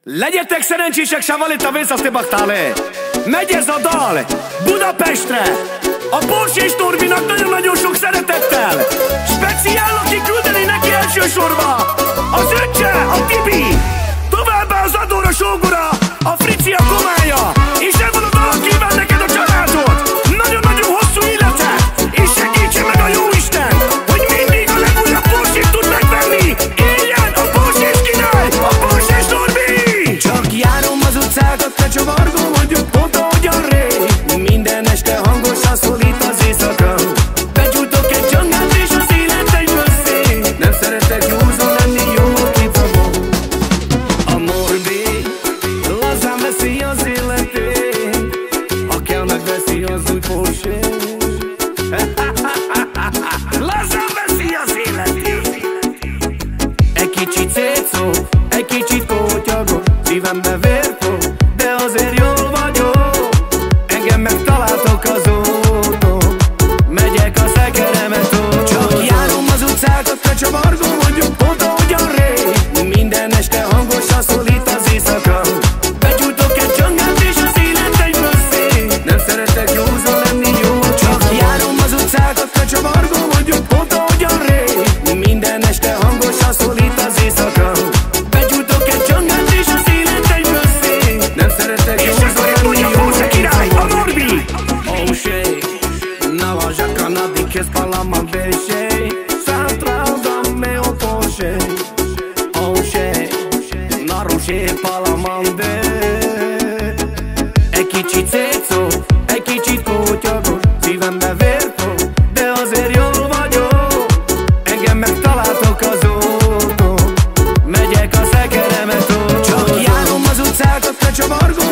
Legyetek szerencsések, Savalita Vészasztébaktále! Megy ez a dal Budapestre! A Porsche és Norbinak nagyon-nagyon sok szeretettel! Speciál, aki küldeni neki elsősorba! Az öccse, a Tibi! Továbbá az Adóra sógora, a Frici a komája! És ebből a dalon kíván neked a családot! Nagyon-nagyon hosszú életet! És segítse meg a jóisten, hogy mindig a legújabb Porsche-t tud megvenni! Éljen a Porsche és király, a Porsche és Norbi! Csak járom az utcákat, te csavargó vagyok, pont ahogyan rég. Minden este hangosan szólít az éjszaka. Becsújtok egy csangát és az élet egy összé. Nem szeretek józan lenni, jó kicagom. A Norbi lazán veszi az életét, ha kell megveszi az új Porsche. Lazán veszi az életét. Egy kicsit szétszó, egy kicsit kótyagok, szívembe vérfog, de azért jól vagyok. Engem megtaláltok azóta, megyek a szekeremet ott. Csak járom az utcákat, te csavargó vagyok, pont ahogyan rég. Minden este hangosan szólít az éjszaka. Becsújtok egy csangát és az élet egy összé. Nem szeretek józan lenni, jó csak járom az utcákat, te csavargó vagyok, pont ahogyan rég. Minden este hangosan szólít az éjszaka. Becsújtok egy csangát és az élet egy összé. Nem szeretek józan lenni, jó csak király, a Norbi! Oh shit, navaja canadiques pa la mabéché. Central dame o Porsche. Oh shit, naruché pa la mandé. Egy kicsit szétszó, egy kicsit kótyagos, szívembe vérfog, de azért jól vagyok. Engem megtaláltok azóta, megyek a szekeremet ott. Csak járom az utcákat, te csavargó